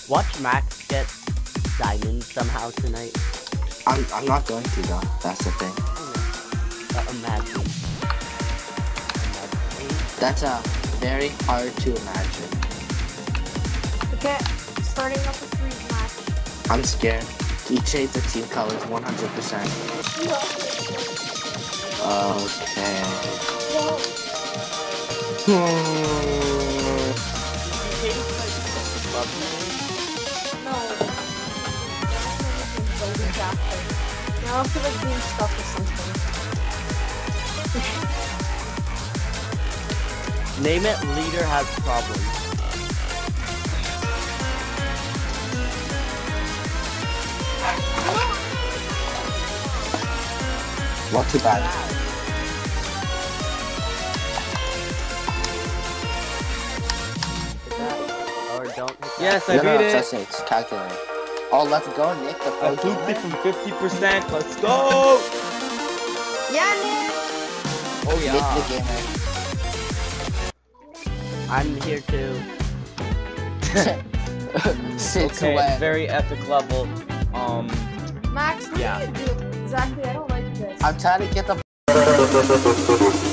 Watch Max get diamonds somehow tonight. I'm not going to though. That's the thing. Imagine. That's very hard to imagine. Okay, starting up a freeze match. I'm scared. He changed the team colors 100%. Okay. No. Now I feel like being stuck with something. Name it. Leader has problems. Not too bad. Or don't hit that. Yes, I No, beat it. Trust me, it's calculated. Oh, let's go, Nick. The I pro looped it gamer. from 50%. Let's go. Yeah, Nick! Oh Nick yeah. the gamer. I'm here too. Sits Okay, away. very epic level. Max, what Yeah. do you do? Exactly, I don't like this. I'm trying to get the